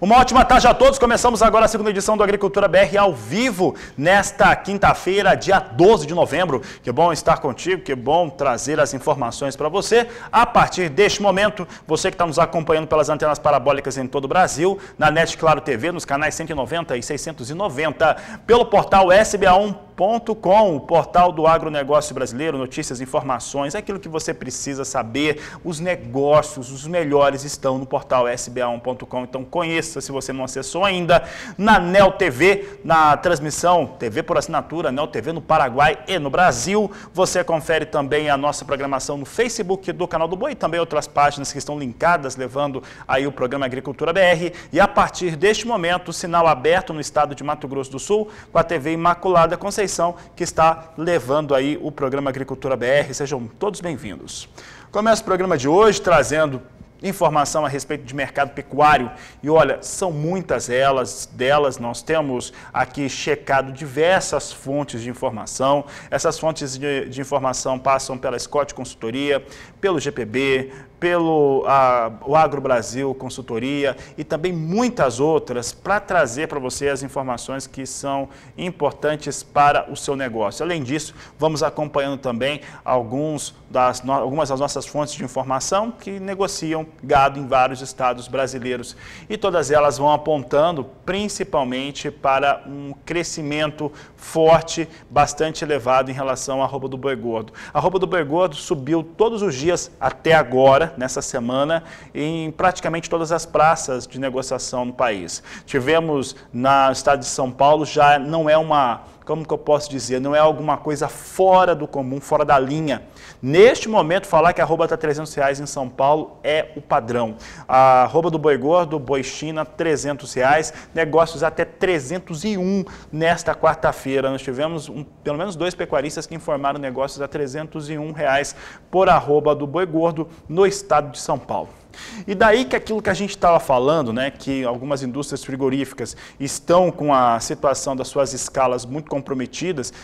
Uma ótima tarde a todos. Começamos agora a segunda edição do Agricultura BR ao vivo, nesta quinta-feira, dia 12 de novembro. Que bom estar contigo, que bom trazer as informações para você. A partir deste momento, você que está nos acompanhando pelas antenas parabólicas em todo o Brasil, na NET Claro TV, nos canais 190 e 690, pelo portal SBA1.com, o portal do agronegócio brasileiro, notícias, informações, aquilo que você precisa saber, os negócios, os melhores estão no portal SBA1.com. Então conheça, se você não acessou ainda, na NEL TV, na transmissão TV por assinatura, NEL TV no Paraguai e no Brasil. Você confere também a nossa programação no Facebook do Canal do Boi e também outras páginas que estão linkadas, levando aí o programa Agricultura BR. E a partir deste momento, sinal aberto no estado de Mato Grosso do Sul, com a TV Imaculada Conceição, que está levando aí o programa Agricultura BR. Sejam todos bem-vindos. Começa o programa de hoje trazendo informação a respeito de mercado pecuário. E olha, são muitas delas nós temos aqui checado diversas fontes de informação. Essas fontes de informação passam pela Scott Consultoria, pelo GPB, pelo o Agro Brasil Consultoria e também muitas outras para trazer para você as informações que são importantes para o seu negócio. Além disso, vamos acompanhando também algumas das nossas fontes de informação que negociam gado em vários estados brasileiros e todas elas vão apontando principalmente para um crescimento forte, bastante elevado em relação à arroba do boi gordo. A arroba do boi gordo subiu todos os dias até agora, nessa semana, em praticamente todas as praças de negociação no país. Tivemos no estado de São Paulo, já não é como que eu posso dizer, não é alguma coisa fora do comum, fora da linha. Neste momento, falar que a arroba está R$300 em São Paulo é o padrão. A arroba do boi gordo, boi China, R$300, negócios até 301 nesta quarta-feira. Nós tivemos pelo menos 2 pecuaristas que informaram negócios a R$301 por arroba do boi gordo no estado de São Paulo. E daí que aquilo que a gente estava falando, né, que algumas indústrias frigoríficas estão com a situação das suas escalas muito comprometidas,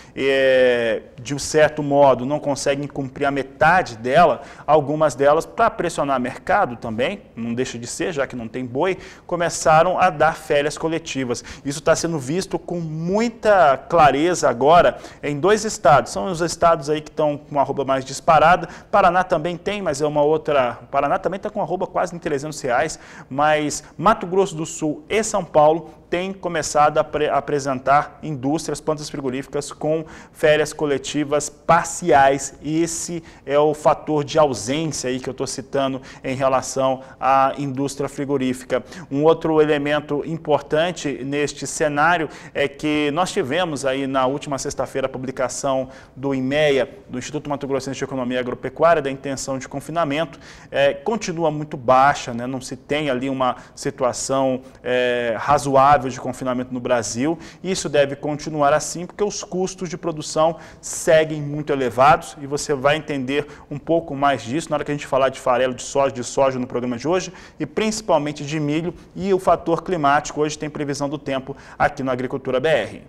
de um certo modo não conseguem cumprir a metade dela, algumas delas, para pressionar o mercado também, não deixa de ser, já que não tem boi, começaram a dar férias coletivas. Isso está sendo visto com muita clareza agora em 2 estados, são os estados aí que estão com a arroba mais disparada. Paraná também tem, mas é uma outra. Paraná também está com a arroba quase em R$300, mas Mato Grosso do Sul e São Paulo têm começado a apresentar indústrias, plantas frigoríficas com férias coletivas parciais. Esse é o fator de ausência aí que eu estou citando em relação à indústria frigorífica. Um outro elemento importante neste cenário é que nós tivemos aí na última sexta-feira a publicação do IMEA, do Instituto Mato Grossense de Economia Agropecuária, da intenção de confinamento. Continua muito baixa, né? Não se tem ali uma situação razoável de confinamento no Brasil. Isso deve continuar assim porque os custos de produção seguem muito elevados e você vai entender um pouco mais disso na hora que a gente falar de farelo de soja no programa de hoje e principalmente de milho e o fator climático. Hoje tem previsão do tempo aqui no Agricultura BR.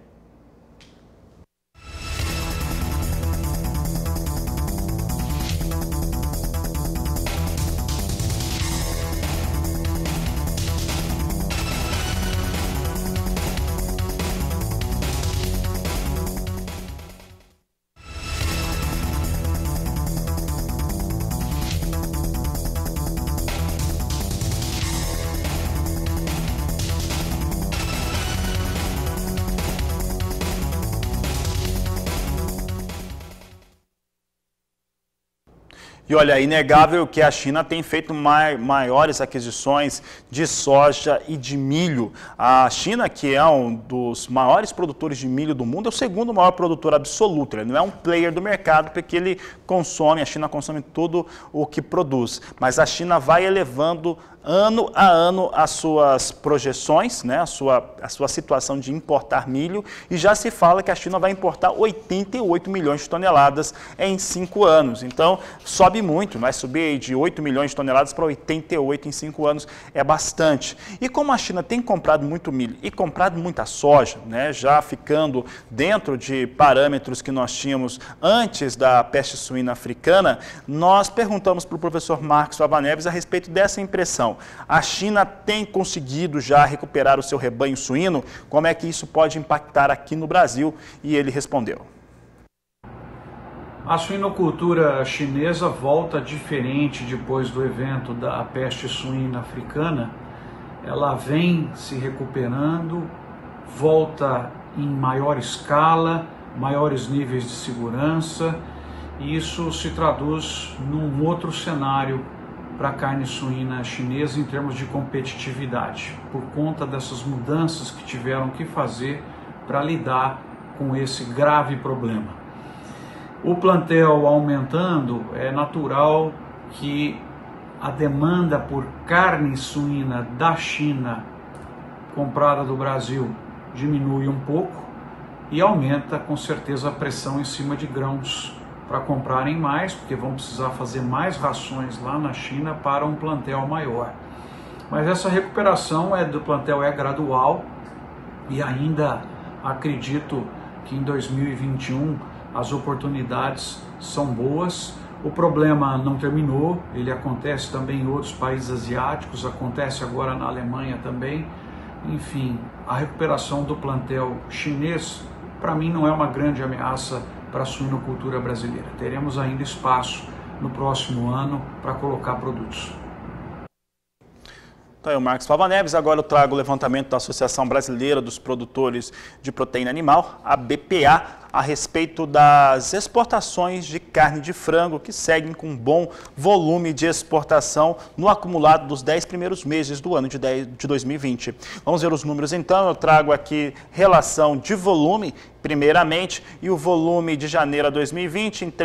E olha, é inegável que a China tem feito maiores aquisições de soja e de milho. A China, que é um dos maiores produtores de milho do mundo, é o segundo maior produtor absoluto. Ele não é um player do mercado, porque a China consome tudo o que produz. Mas a China vai elevando ano a ano as suas projeções, né, a sua situação de importar milho, e já se fala que a China vai importar 88 milhões de toneladas em 5 anos. Então, sobe sobe muito, vai subir de 8 milhões de toneladas para 88 em 5 anos, é bastante. E como a China tem comprado muito milho e comprado muita soja, né, já ficando dentro de parâmetros que nós tínhamos antes da peste suína africana, nós perguntamos para o professor Marcos Fava Neves a respeito dessa impressão. A China tem conseguido já recuperar o seu rebanho suíno? Como é que isso pode impactar aqui no Brasil? E ele respondeu. A suinocultura chinesa volta diferente depois do evento da peste suína africana. Ela vem se recuperando, volta em maior escala, maiores níveis de segurança, e isso se traduz num outro cenário para a carne suína chinesa em termos de competitividade, por conta dessas mudanças que tiveram que fazer para lidar com esse grave problema. O plantel aumentando, é natural que a demanda por carne suína da China comprada do Brasil diminui um pouco e aumenta com certeza a pressão em cima de grãos para comprarem mais, porque vão precisar fazer mais rações lá na China para um plantel maior. Mas essa recuperação do plantel é gradual e ainda acredito que em 2021 as oportunidades são boas. O problema não terminou, ele acontece também em outros países asiáticos, acontece agora na Alemanha também. Enfim, a recuperação do plantel chinês, para mim, não é uma grande ameaça para a suinocultura brasileira. Teremos ainda espaço no próximo ano para colocar produtos. Então, eu, Marcos Fava Neves, agora eu trago o levantamento da Associação Brasileira dos Produtores de Proteína Animal, a BPA, a respeito das exportações de carne de frango, que seguem com um bom volume de exportação no acumulado dos 10 primeiros meses do ano de 2020. Vamos ver os números então, eu trago aqui relação de volume, primeiramente, e o volume de janeiro a 2020 em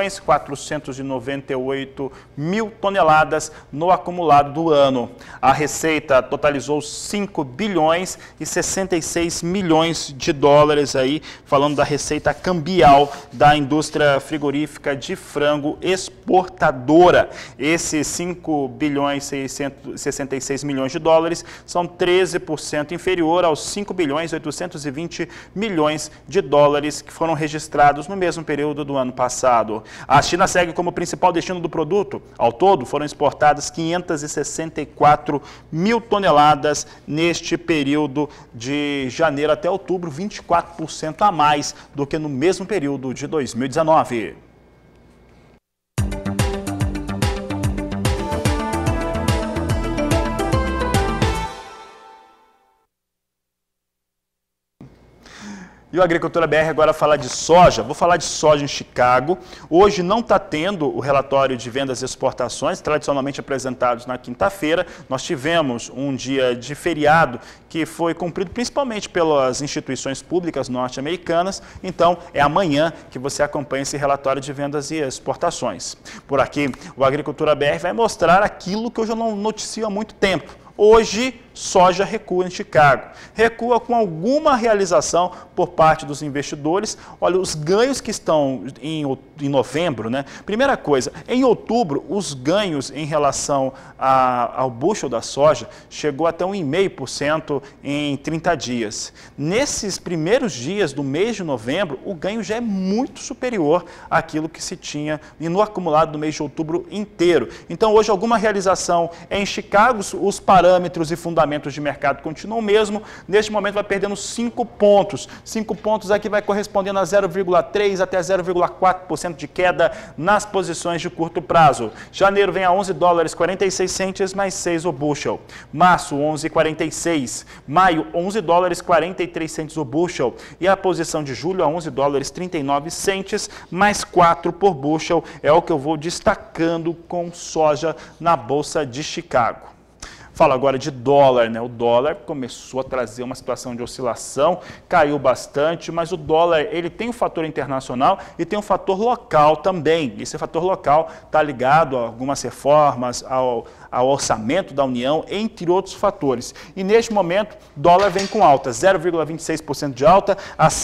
3.498.000 toneladas no acumulado do ano. A receita totalizou 5 bilhões e 66 milhões de dólares aí, falando da receita cambial da indústria frigorífica de frango exportadora. Esses 5 bilhões e 66 milhões de dólares são 13% inferior aos 5 bilhões e 820 milhões de dólares que foram registrados no mesmo período do ano passado. A China segue como principal destino do produto. Ao todo, foram exportadas 564 mil toneladas neste período de janeiro até outubro, 24% a mais do que no mesmo período de 2019. E o Agricultura BR agora fala de soja. Vou falar de soja em Chicago. Hoje não está tendo o relatório de vendas e exportações, tradicionalmente apresentados na quinta-feira. Nós tivemos um dia de feriado que foi cumprido principalmente pelas instituições públicas norte-americanas. Então, é amanhã que você acompanha esse relatório de vendas e exportações. Por aqui, o Agricultura BR vai mostrar aquilo que eu já não noticio há muito tempo. Hoje, soja recua em Chicago. Recua com alguma realização por parte dos investidores. Olha, os ganhos que estão em novembro, né? Primeira coisa, em outubro, os ganhos em relação ao bushel da soja chegou até 1,5% em 30 dias. Nesses primeiros dias do mês de novembro, o ganho já é muito superior àquilo que se tinha no acumulado do mês de outubro inteiro. Então, hoje, alguma realização em Chicago, os parâmetros e fundamentos de mercado continuam o mesmo. Neste momento vai perdendo 5 pontos. 5 pontos aqui vai correspondendo a 0,3% até 0,4% de queda nas posições de curto prazo. Janeiro vem a 11 dólares 46 centes mais 6 o bushel. Março 11,46. Maio 11 dólares 43 centes o bushel. E a posição de julho a 11 dólares 39 centes mais 4 por bushel. É o que eu vou destacando com soja na Bolsa de Chicago. Falo agora de dólar, né? O dólar começou a trazer uma situação de oscilação, caiu bastante, mas o dólar ele tem um fator internacional e tem um fator local também. Esse fator local está ligado a algumas reformas, ao orçamento da União, entre outros fatores. E neste momento, dólar vem com alta, 0,26% de alta, a R$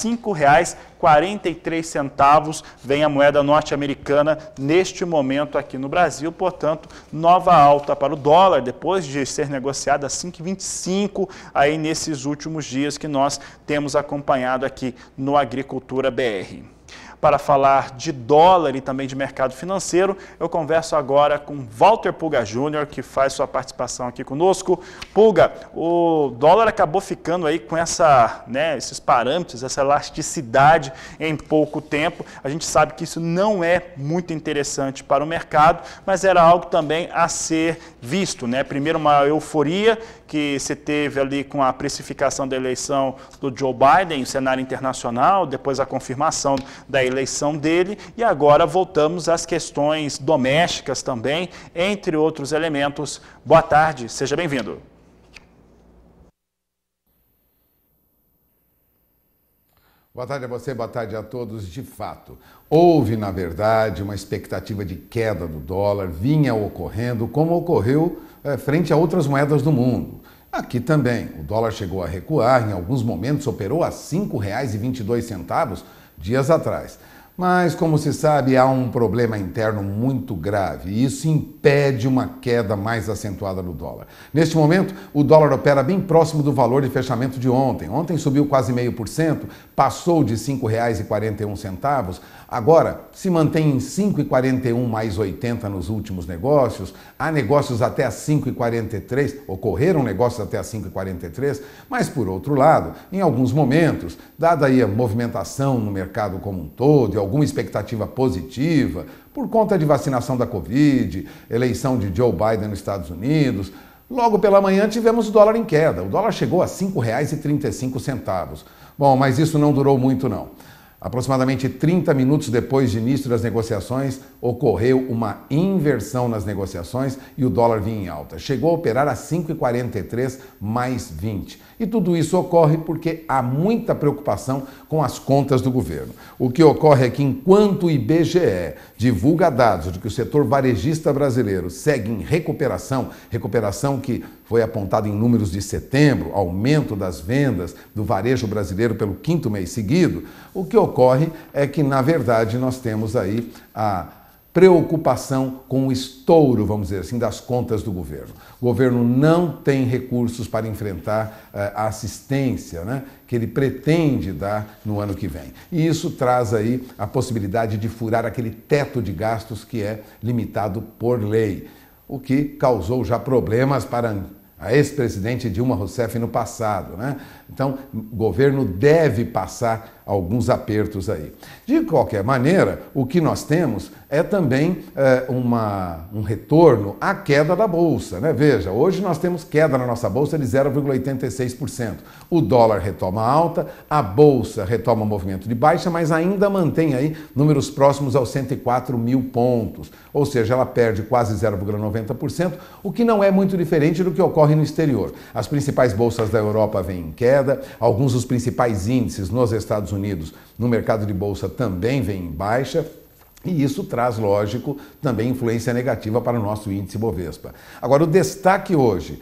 5,43 vem a moeda norte-americana neste momento aqui no Brasil. Portanto, nova alta para o dólar, depois de ser negociada a 5,25 aí nesses últimos dias que nós temos acompanhado aqui no Agricultura BR. Para falar de dólar e também de mercado financeiro, eu converso agora com Walter Pulga Júnior, que faz sua participação aqui conosco. Pulga, o dólar acabou ficando aí com esses parâmetros, essa elasticidade em pouco tempo. A gente sabe que isso não é muito interessante para o mercado, mas era algo também a ser visto, né? Primeiro, uma euforia que se teve ali com a precificação da eleição do Joe Biden, o cenário internacional, depois a confirmação da eleição dele, e agora voltamos às questões domésticas também, entre outros elementos. Boa tarde, seja bem-vindo. Boa tarde a você, boa tarde a todos. De fato, houve, na verdade, uma expectativa de queda do dólar, vinha ocorrendo, como ocorreu frente a outras moedas do mundo. Aqui também, o dólar chegou a recuar, em alguns momentos operou a R$ 5,22 dias atrás. Mas, como se sabe, há um problema interno muito grave e isso impede uma queda mais acentuada do dólar. Neste momento, o dólar opera bem próximo do valor de fechamento de ontem. Ontem subiu quase 0,5%, passou de R$ 5,41. Agora, se mantém em R$ 5,41 mais 80 nos últimos negócios. Há negócios até a R$ 5,43, ocorreram negócios até a R$ 5,43, mas, por outro lado, em alguns momentos, dada aí a movimentação no mercado como um todo e alguma expectativa positiva, por conta de vacinação da Covid, eleição de Joe Biden nos Estados Unidos, logo pela manhã tivemos o dólar em queda. O dólar chegou a R$ 5,35. Bom, mas isso não durou muito não. Aproximadamente 30 minutos depois de início das negociações, ocorreu uma inversão nas negociações e o dólar vinha em alta. Chegou a operar a 5,43 mais 20. E tudo isso ocorre porque há muita preocupação com as contas do governo. O que ocorre é que enquanto o IBGE divulga dados de que o setor varejista brasileiro segue em recuperação que foi apontada em números de setembro, aumento das vendas do varejo brasileiro pelo 5º mês seguido, o que ocorre é que, na verdade, nós temos aí a preocupação com o estouro, vamos dizer assim, das contas do governo. O governo não tem recursos para enfrentar a assistência, né, que ele pretende dar no ano que vem. E isso traz aí a possibilidade de furar aquele teto de gastos que é limitado por lei, o que causou já problemas para a ex-presidente Dilma Rousseff no passado, né? Então, o governo deve passar alguns apertos aí. De qualquer maneira, o que nós temos é também um retorno à queda da Bolsa, né? Veja, hoje nós temos queda na nossa Bolsa de 0,86%. O dólar retoma alta, a Bolsa retoma movimento de baixa, mas ainda mantém aí números próximos aos 104 mil pontos. Ou seja, ela perde quase 0,90%, o que não é muito diferente do que ocorre no exterior. As principais bolsas da Europa vêm em queda, alguns dos principais índices nos Estados Unidos no mercado de bolsa também vêm em baixa. E isso traz, lógico, também influência negativa para o nosso índice Bovespa. Agora, o destaque hoje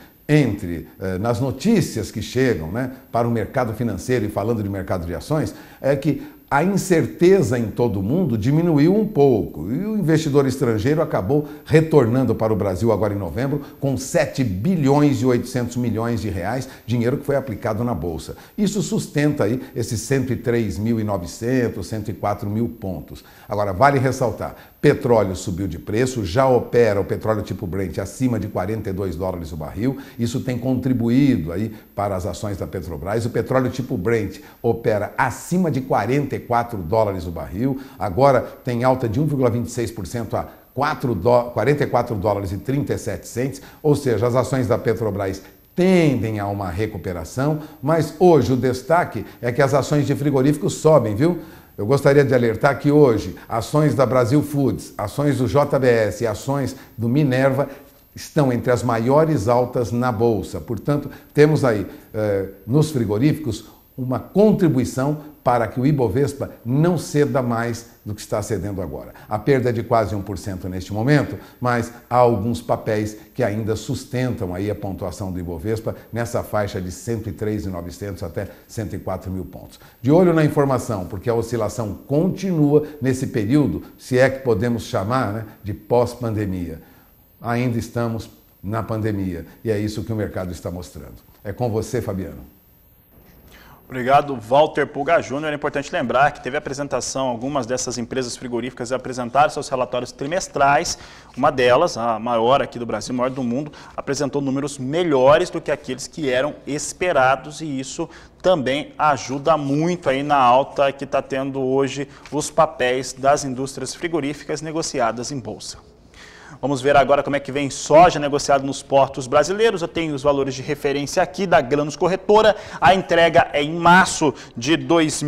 nas notícias que chegam, né, para o mercado financeiro e falando de mercado de ações, é que a incerteza em todo o mundo diminuiu um pouco e o investidor estrangeiro acabou retornando para o Brasil agora em novembro com 7 bilhões e 800 milhões de reais, dinheiro que foi aplicado na Bolsa. Isso sustenta aí esses 103.900, 104 mil pontos. Agora, vale ressaltar, petróleo subiu de preço, já opera o petróleo tipo Brent acima de 42 dólares o barril, isso tem contribuído aí para as ações da Petrobras. O petróleo tipo Brent opera acima de 44 dólares o barril, agora tem alta de 1,26% a 44 dólares e 37 centes, ou seja, as ações da Petrobras tendem a uma recuperação, mas hoje o destaque é que as ações de frigoríficos sobem, viu? Eu gostaria de alertar que hoje ações da Brasil Foods, ações do JBS e ações do Minerva estão entre as maiores altas na Bolsa. Portanto, temos aí nos frigoríficos uma contribuição para que o Ibovespa não ceda mais do que está cedendo agora. A perda é de quase 1% neste momento, mas há alguns papéis que ainda sustentam aí a pontuação do Ibovespa nessa faixa de 103.900 até 104 mil pontos. De olho na informação, porque a oscilação continua nesse período, se é que podemos chamar, né, de pós-pandemia. Ainda estamos na pandemia e é isso que o mercado está mostrando. É com você, Fabiano. Obrigado, Walter Pulga Júnior. É importante lembrar que teve apresentação, algumas dessas empresas frigoríficas apresentaram seus relatórios trimestrais. Uma delas, a maior aqui do Brasil, a maior do mundo, apresentou números melhores do que aqueles que eram esperados, e isso também ajuda muito aí na alta que está tendo hoje os papéis das indústrias frigoríficas negociadas em bolsa. Vamos ver agora como é que vem soja negociada nos portos brasileiros. Eu tenho os valores de referência aqui da Grãos Corretora. A entrega é em março de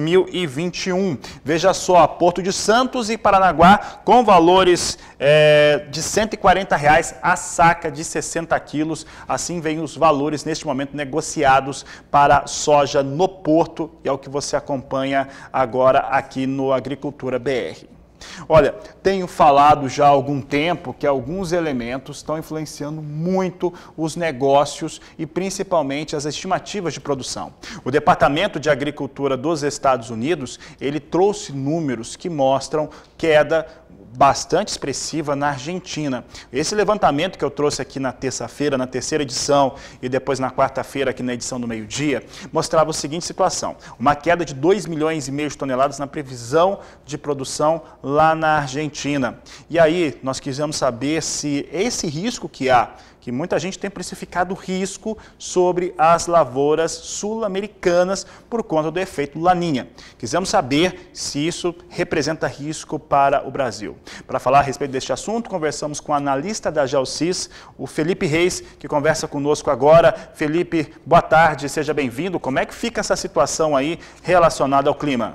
2021. Veja só, Porto de Santos e Paranaguá com valores de R$ 140 a saca de 60 quilos. Assim vem os valores neste momento negociados para soja no Porto, e é o que você acompanha agora aqui no Agricultura BR. Olha, tenho falado já há algum tempo que alguns elementos estão influenciando muito os negócios e principalmente as estimativas de produção. O Departamento de Agricultura dos Estados Unidos, ele trouxe números que mostram queda bastante expressiva na Argentina. Esse levantamento que eu trouxe aqui na terça-feira, na terceira edição, e depois na quarta-feira aqui na edição do meio-dia, mostrava a seguinte situação: uma queda de 2,5 milhões de toneladas na previsão de produção lá na Argentina. E aí nós quisemos saber se esse risco que há, que muita gente tem precificado risco sobre as lavouras sul-americanas por conta do efeito Laninha. Quisemos saber se isso representa risco para o Brasil. Para falar a respeito deste assunto, conversamos com o analista da Gelsis, o Felipe Reis, que conversa conosco agora. Felipe, boa tarde, seja bem-vindo. Como é que fica essa situação aí relacionada ao clima?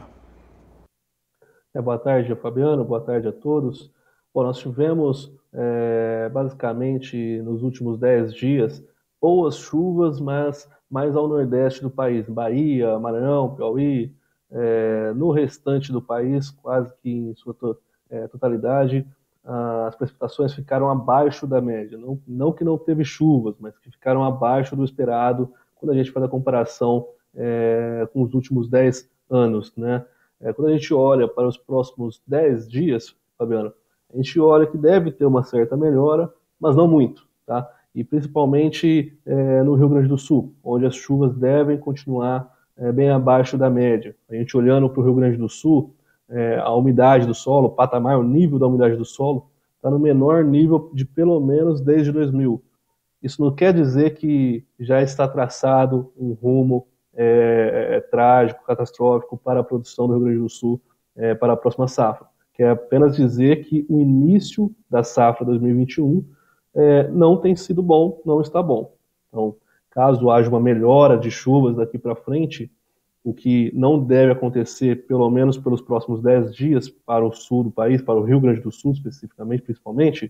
Boa tarde, Fabiano, boa tarde a todos. Bom, nós tivemos basicamente nos últimos 10 dias boas chuvas, mas mais ao nordeste do país, Bahia, Maranhão, Piauí. No restante do país, quase que em sua totalidade, as precipitações ficaram abaixo da média. Não que não teve chuvas, mas que ficaram abaixo do esperado quando a gente faz a comparação com os últimos 10 anos, né? Quando a gente olha para os próximos 10 dias, Fabiano, a gente olha que deve ter uma certa melhora, mas não muito, tá? E principalmente no Rio Grande do Sul, onde as chuvas devem continuar bem abaixo da média. A gente olhando para o Rio Grande do Sul, a umidade do solo, o patamar, o nível da umidade do solo, está no menor nível de pelo menos desde 2000. Isso não quer dizer que já está traçado um rumo trágico, catastrófico para a produção do Rio Grande do Sul para a próxima safra. Quer apenas dizer que o início da safra 2021 não tem sido bom, não está bom. Então, caso haja uma melhora de chuvas daqui para frente, o que não deve acontecer, pelo menos pelos próximos 10 dias, para o sul do país, para o Rio Grande do Sul especificamente, principalmente,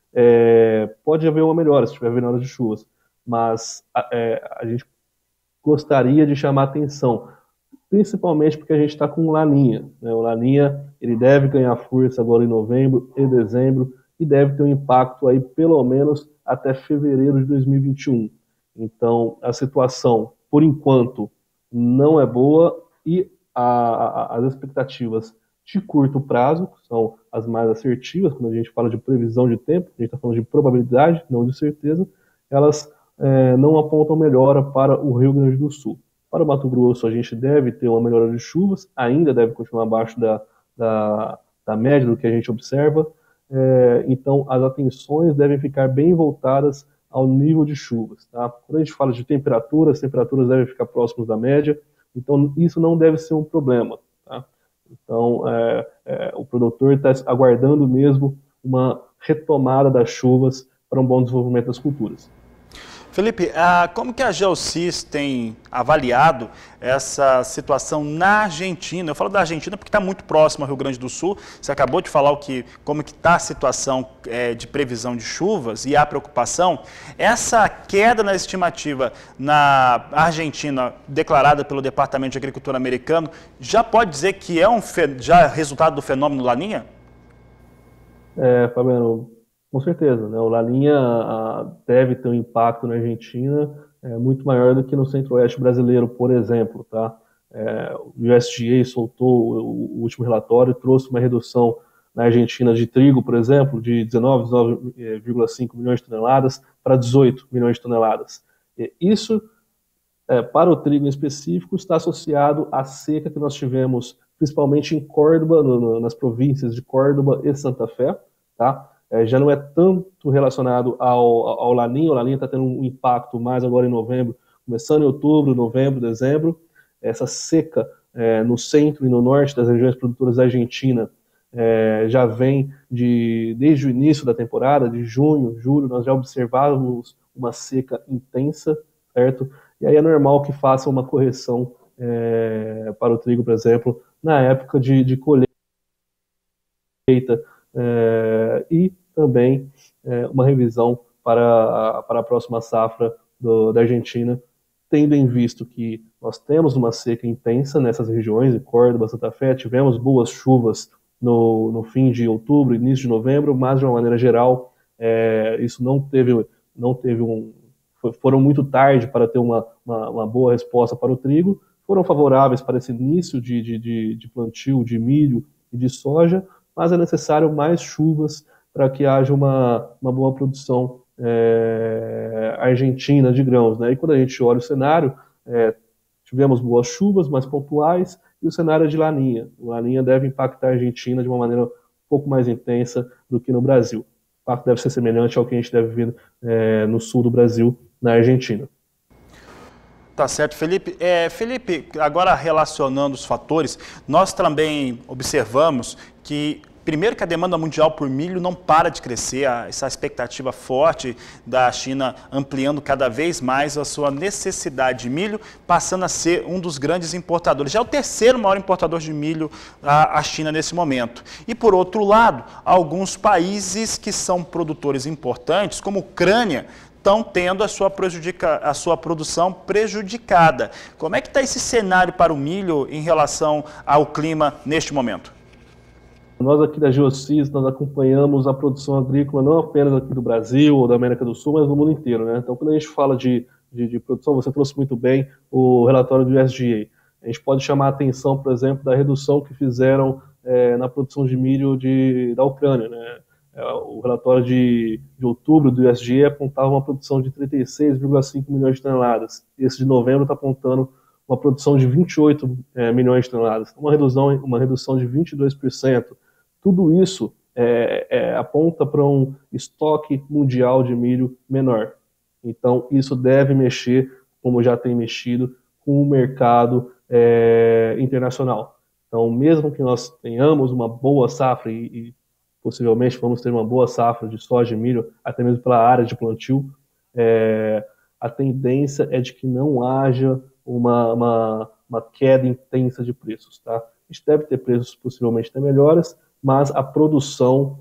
pode haver uma melhora se tiver melhora de chuvas. Mas a gente gostaria de chamar atenção, principalmente porque a gente está com o Laninha, né? O Laninha, ele deve ganhar força agora em novembro e dezembro e deve ter um impacto aí pelo menos até fevereiro de 2021. Então, a situação, por enquanto, não é boa e as expectativas de curto prazo, que são as mais assertivas, quando a gente fala de previsão de tempo, a gente está falando de probabilidade, não de certeza, elas não apontam melhora para o Rio Grande do Sul. Para o Mato Grosso, a gente deve ter uma melhora de chuvas, ainda deve continuar abaixo da média do que a gente observa, então as atenções devem ficar bem voltadas ao nível de chuvas. Tá? Quando a gente fala de temperaturas, as temperaturas devem ficar próximas da média, então isso não deve ser um problema. Tá? Então o produtor está aguardando mesmo uma retomada das chuvas para um bom desenvolvimento das culturas. Felipe, como que a Geosys tem avaliado essa situação na Argentina? Eu falo da Argentina porque está muito próximo ao Rio Grande do Sul. Você acabou de falar como que está a situação de previsão de chuvas e a preocupação. Essa queda na estimativa na Argentina, declarada pelo Departamento de Agricultura americano, já pode dizer que é já resultado do fenômeno Laninha? Fabiano, com certeza, né? O Laninha deve ter um impacto na Argentina muito maior do que no centro-oeste brasileiro, por exemplo, tá? O USDA soltou o último relatório, trouxe uma redução na Argentina de trigo, por exemplo, de 19,5 milhões de toneladas para 18 milhões de toneladas. Isso, para o trigo em específico, está associado à seca que nós tivemos, principalmente em Córdoba, nas províncias de Córdoba e Santa Fé, tá? Já não é tanto relacionado ao Laninha. O Laninha está tendo um impacto mais agora em novembro, começando em outubro, novembro, dezembro. Essa seca no centro e no norte das regiões produtoras da Argentina já vem desde o início da temporada, de junho, julho, nós já observávamos uma seca intensa, certo? E aí é normal que faça uma correção para o trigo, por exemplo, na época de colheita, e também uma revisão para a próxima safra da Argentina, tendo em visto que nós temos uma seca intensa nessas regiões, em Córdoba, Santa Fé, tivemos boas chuvas no fim de outubro, início de novembro, mas de uma maneira geral, isso foram muito tarde para ter uma boa resposta para o trigo, foram favoráveis para esse início de plantio de milho e de soja, mas é necessário mais chuvas para que haja uma boa produção argentina de grãos, né? E quando a gente olha o cenário, tivemos boas chuvas, mas pontuais, e o cenário é de Laninha. O Laninha deve impactar a Argentina de uma maneira um pouco mais intensa do que no Brasil. O impacto deve ser semelhante ao que a gente deve ver no sul do Brasil, na Argentina. Tá certo, Felipe. Felipe, agora relacionando os fatores, nós também observamos que, primeiro, que a demanda mundial por milho não para de crescer, essa expectativa forte da China ampliando cada vez mais a sua necessidade de milho, passando a ser um dos grandes importadores. Já é o terceiro maior importador de milho a China nesse momento. E, por outro lado, alguns países que são produtores importantes, como a Ucrânia, estão tendo a sua produção prejudicada. Como é que está esse cenário para o milho em relação ao clima neste momento? Nós aqui da Geosys, nós acompanhamos a produção agrícola não apenas aqui do Brasil ou da América do Sul, mas do mundo inteiro, né? Então, quando a gente fala de produção, você trouxe muito bem o relatório do USDA. A gente pode chamar a atenção, por exemplo, da redução que fizeram na produção de milho da Ucrânia, né? O relatório de outubro do USDA apontava uma produção de 36,5 milhões de toneladas. Esse de novembro está apontando uma produção de 28 milhões de toneladas. Uma redução de 22%. Tudo isso aponta para um estoque mundial de milho menor. Então, isso deve mexer, como já tem mexido, com o mercado internacional. Então, mesmo que nós tenhamos uma boa safra e possivelmente vamos ter uma boa safra de soja e milho, até mesmo pela área de plantio, a tendência é de que não haja uma queda intensa de preços. Tá? A gente deve ter preços possivelmente até melhores, mas a produção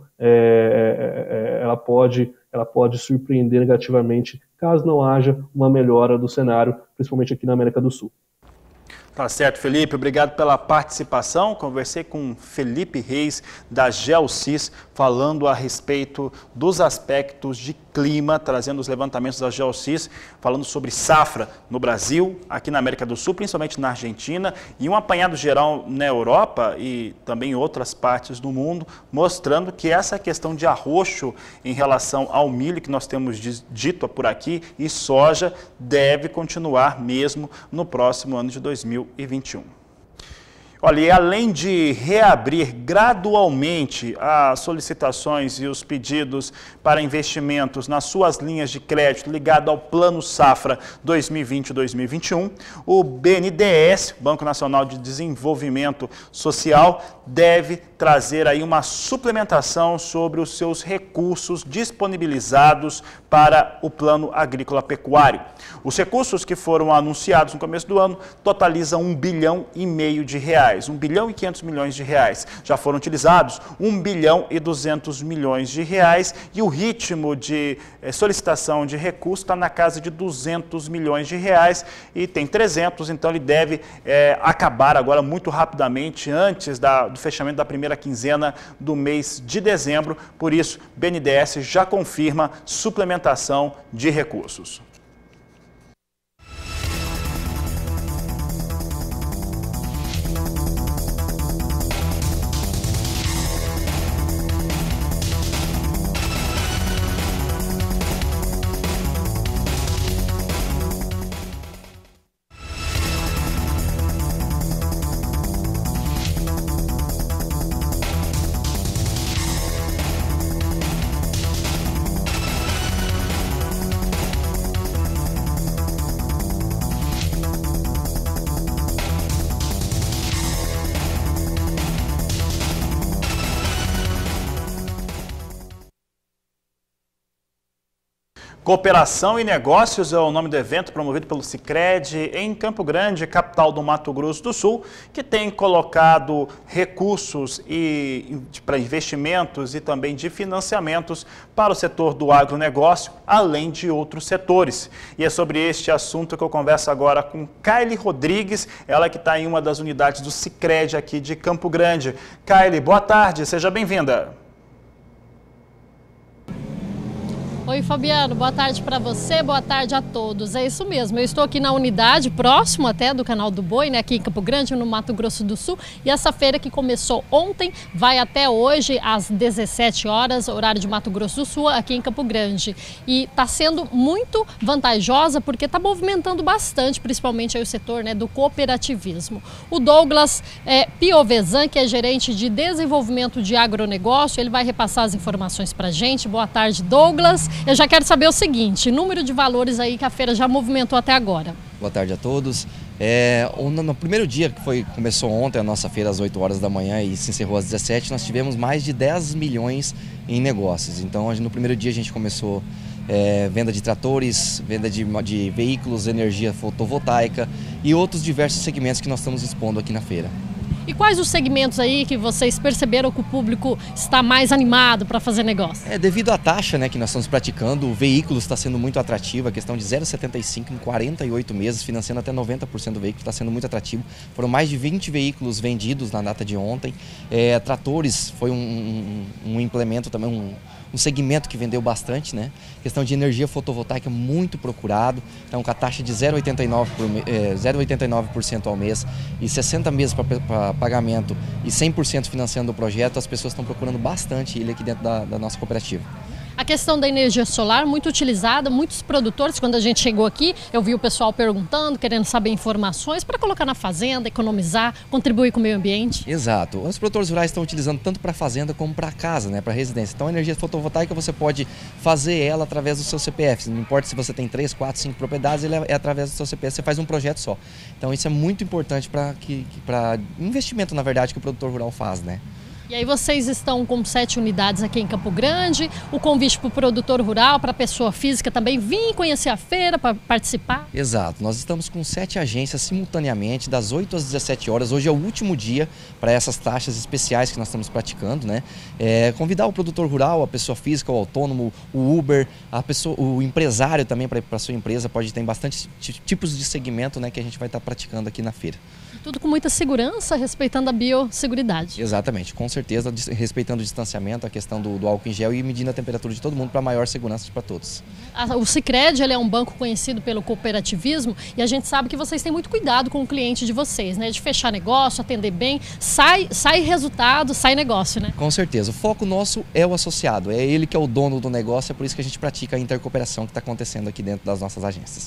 ela pode surpreender negativamente caso não haja uma melhora do cenário, principalmente aqui na América do Sul. Tá certo, Felipe. Obrigado pela participação. Conversei com Felipe Reis, da Geosys, falando a respeito dos aspectos de clima, trazendo os levantamentos da Geosys, falando sobre safra no Brasil, aqui na América do Sul, principalmente na Argentina, e um apanhado geral na Europa e também em outras partes do mundo, mostrando que essa questão de arroxo em relação ao milho que nós temos dito por aqui e soja deve continuar mesmo no próximo ano de 2021. Olha, e além de reabrir gradualmente as solicitações e os pedidos para investimentos nas suas linhas de crédito ligado ao Plano Safra 2020-2021, o BNDES, Banco Nacional de Desenvolvimento Social, deve trazer aí uma suplementação sobre os seus recursos disponibilizados para o Plano Agrícola Pecuário. Os recursos que foram anunciados no começo do ano totalizam R$1,5 bilhão de reais. R$1,5 bilhão de reais. Já foram utilizados R$1,2 bilhão de reais e o ritmo de solicitação de recursos está na casa de R$200 milhões de reais e tem 300, então ele deve acabar agora muito rapidamente antes do fechamento da primeira quinzena do mês de dezembro. Por isso, o BNDES já confirma suplementação de recursos. Cooperação e Negócios é o nome do evento promovido pelo Sicredi em Campo Grande, capital do Mato Grosso do Sul, que tem colocado recursos para investimentos e também de financiamentos para o setor do agronegócio, além de outros setores. E é sobre este assunto que eu converso agora com Kaile Rodrigues, ela que está em uma das unidades do Sicredi aqui de Campo Grande. Kaile, boa tarde, seja bem-vinda. Oi, Fabiano, boa tarde para você, boa tarde a todos. É isso mesmo, eu estou aqui na unidade, próximo até do Canal do Boi, né, aqui em Campo Grande, no Mato Grosso do Sul. E essa feira que começou ontem, vai até hoje, às 17 horas, horário de Mato Grosso do Sul, aqui em Campo Grande. E está sendo muito vantajosa porque está movimentando bastante, principalmente aí o setor, né, do cooperativismo. O Douglas Piovesan, que é gerente de desenvolvimento de agronegócio, ele vai repassar as informações para a gente. Boa tarde, Douglas. Eu já quero saber o seguinte, número de valores aí que a feira já movimentou até agora. Boa tarde a todos. No primeiro dia, que começou ontem a nossa feira às 8 horas da manhã e se encerrou às 17, nós tivemos mais de 10 milhões em negócios. Então, no primeiro dia a gente começou venda de tratores, venda de veículos, energia fotovoltaica e outros diversos segmentos que nós estamos expondo aqui na feira. E quais os segmentos aí que vocês perceberam que o público está mais animado para fazer negócio? Devido à taxa, né, que nós estamos praticando, o veículo está sendo muito atrativo, a questão de 0,75 em 48 meses, financiando até 90% do veículo, está sendo muito atrativo. Foram mais de 20 veículos vendidos na data de ontem. Tratores foi um implemento também, um segmento que vendeu bastante, né? Questão de energia fotovoltaica muito procurado, então com a taxa de 0,89% ao mês e 60 meses para pagamento e 100% financiando o projeto, as pessoas estão procurando bastante ele aqui dentro da nossa cooperativa. A questão da energia solar, muito utilizada, muitos produtores, quando a gente chegou aqui, eu vi o pessoal perguntando, querendo saber informações para colocar na fazenda, economizar, contribuir com o meio ambiente. Exato. Os produtores rurais estão utilizando tanto para fazenda como para casa, né, para residência. Então a energia fotovoltaica você pode fazer ela através do seu CPF. Não importa se você tem 3, 4, 5 propriedades, ele é através do seu CPF, você faz um projeto só. Então isso é muito importante para investimento, na verdade, que o produtor rural faz, né? E aí vocês estão com 7 unidades aqui em Campo Grande, o convite para o produtor rural, para a pessoa física também vir conhecer a feira, para participar? Exato, nós estamos com 7 agências simultaneamente, das 8 às 17 horas, hoje é o último dia para essas taxas especiais que nós estamos praticando, né? Convidar o produtor rural, a pessoa física, o autônomo, o Uber, o empresário também para a sua empresa, pode ter bastante tipos de segmento, né, que a gente vai estar praticando aqui na feira. Tudo com muita segurança, respeitando a biosseguridade. Exatamente, com certeza, respeitando o distanciamento, a questão do álcool em gel e medindo a temperatura de todo mundo para maior segurança para todos. O Sicredi, ele é um banco conhecido pelo cooperativismo e a gente sabe que vocês têm muito cuidado com o cliente de vocês, né? De fechar negócio, atender bem, sai resultado, sai negócio, né? Com certeza, o foco nosso é o associado, é ele que é o dono do negócio, é por isso que a gente pratica a intercooperação que está acontecendo aqui dentro das nossas agências. E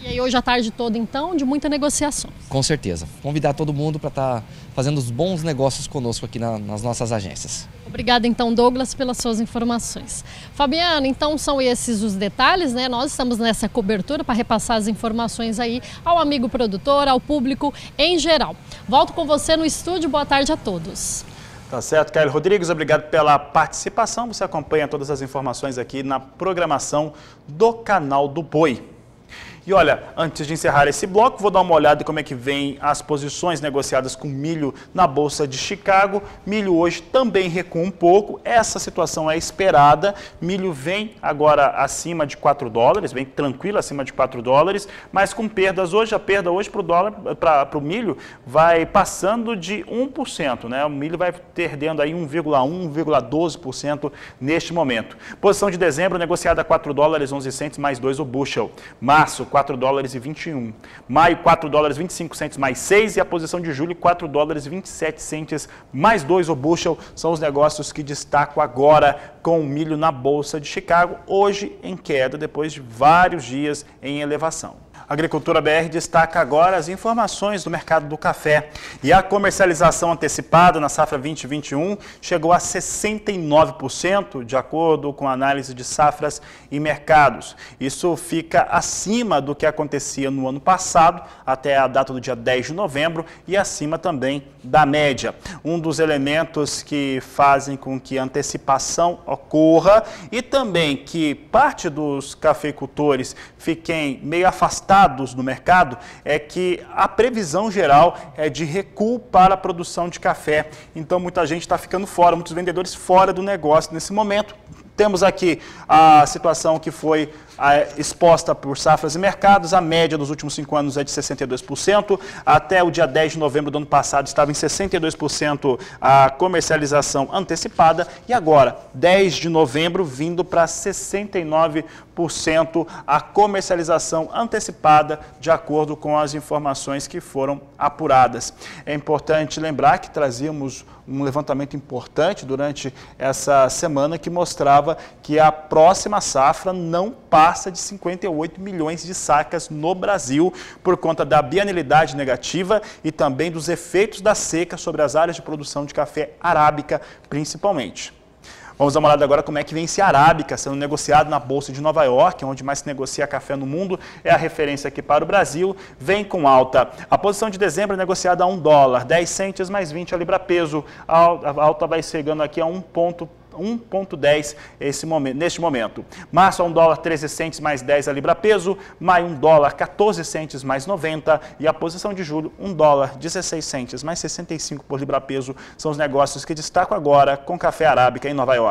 E aí hoje a tarde toda, então, de muita negociação. Com certeza. Convidar todo mundo para estar fazendo os bons negócios conosco aqui nas nossas agências. Obrigada, então, Douglas, pelas suas informações. Fabiano, então são esses os detalhes, né? Nós estamos nessa cobertura para repassar as informações aí ao amigo produtor, ao público em geral. Volto com você no estúdio. Boa tarde a todos. Tá certo, Caio Rodrigues, obrigado pela participação. Você acompanha todas as informações aqui na programação do Canal do Boi. E olha, antes de encerrar esse bloco, vou dar uma olhada em como é que vem as posições negociadas com milho na Bolsa de Chicago. Milho hoje também recua um pouco, essa situação é esperada. Milho vem agora acima de 4 dólares, vem tranquilo acima de 4 dólares, mas com perdas hoje. A perda hoje para o dólar, para o milho, vai passando de 1%, né? O milho vai perdendo aí 1,1%, 1,12% neste momento. Posição de dezembro negociada a 4 dólares 11 centes mais 2 o bushel. Março, 4 dólares e 21. Maio, 4 dólares e 25 centes mais 6 e a posição de julho, 4 dólares e 27 centes mais 2 o bushel. São os negócios que destaco agora com o milho na Bolsa de Chicago, hoje em queda, depois de vários dias em elevação. A Agricultura BR destaca agora as informações do mercado do café. E a comercialização antecipada na safra 2021 chegou a 69%, de acordo com a análise de safras e mercados. Isso fica acima do que acontecia no ano passado, até a data do dia 10 de novembro, e acima também da média. Um dos elementos que fazem com que a antecipação ocorra e também que parte dos cafeicultores fiquem meio afastados no mercado é que a previsão geral é de recuo para a produção de café. Então muita gente está ficando fora, muitos vendedores fora do negócio nesse momento. Temos aqui a situação que foi exposta por safras e mercados. A média dos últimos 5 anos é de 62%. Até o dia 10 de novembro do ano passado estava em 62% a comercialização antecipada. E agora, 10 de novembro, vindo para 69% a comercialização antecipada, de acordo com as informações que foram apuradas. É importante lembrar que trazíamos um levantamento importante durante essa semana que mostrava que a próxima safra não passa de 58 milhões de sacas no Brasil por conta da bienalidade negativa e também dos efeitos da seca sobre as áreas de produção de café arábica, principalmente. Vamos dar uma olhada agora como é que vem esse arábica sendo negociado na Bolsa de Nova York, onde mais se negocia café no mundo, é a referência aqui para o Brasil, vem com alta. A posição de dezembro é negociada a 1 dólar, 10 centes mais 20 a libra-peso. A alta vai chegando aqui a 1,10 neste momento. Março a 1 dólar 13 centes mais 10 a libra-peso, maio 1 dólar 14 centes mais 90 e a posição de julho 1 dólar 16 centes mais 65 por libra-peso. São os negócios que destaco agora com café arábica em Nova York.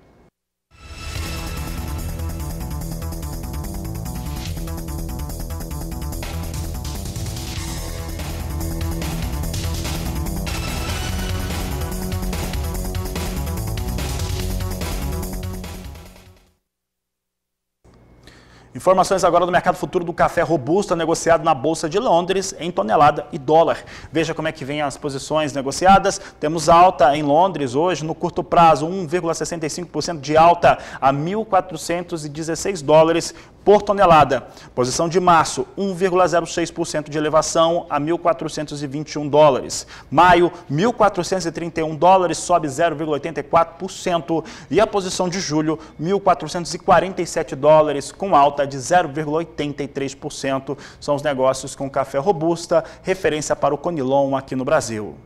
Informações agora do mercado futuro do café robusta negociado na Bolsa de Londres em tonelada e dólar. Veja como é que vem as posições negociadas. Temos alta em Londres hoje, no curto prazo, 1,65% de alta a 1.416 dólares por tonelada. Posição de março, 1,06% de elevação a 1.421 dólares. Maio, 1.431 dólares, sobe 0,84%. E a posição de julho, 1.447 dólares, com alta de 0,83%. São os negócios com café robusta, referência para o Conilon aqui no Brasil.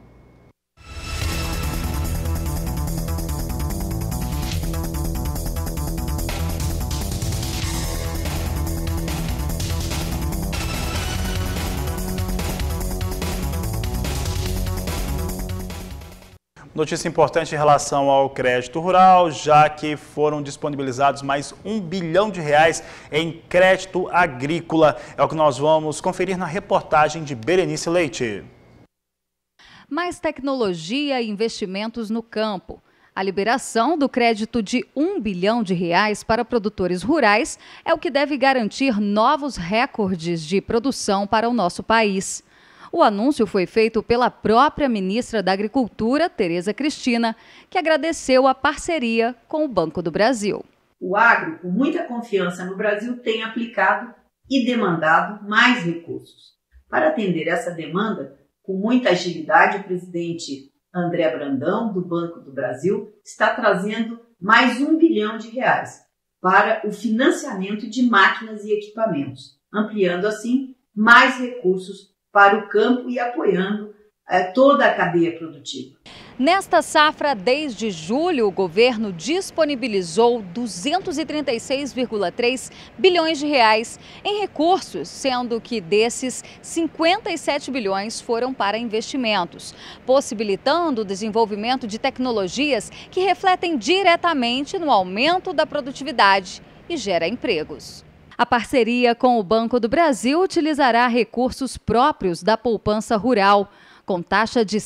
Notícia importante em relação ao crédito rural, já que foram disponibilizados mais R$1 bilhão em crédito agrícola. É o que nós vamos conferir na reportagem de Berenice Leite. Mais tecnologia e investimentos no campo. A liberação do crédito de R$1 bilhão para produtores rurais é o que deve garantir novos recordes de produção para o nosso país. O anúncio foi feito pela própria ministra da Agricultura, Tereza Cristina, que agradeceu a parceria com o Banco do Brasil. O agro, com muita confiança no Brasil, tem aplicado e demandado mais recursos. Para atender essa demanda, com muita agilidade, o presidente André Brandão, do Banco do Brasil, está trazendo mais R$1 bilhão para o financiamento de máquinas e equipamentos, ampliando assim mais recursos para o campo e apoiando toda a cadeia produtiva. Nesta safra, desde julho, o governo disponibilizou 236,3 bilhões de reais em recursos, sendo que desses 57 bilhões foram para investimentos, possibilitando o desenvolvimento de tecnologias que refletem diretamente no aumento da produtividade e gera empregos. A parceria com o Banco do Brasil utilizará recursos próprios da poupança rural, com taxa de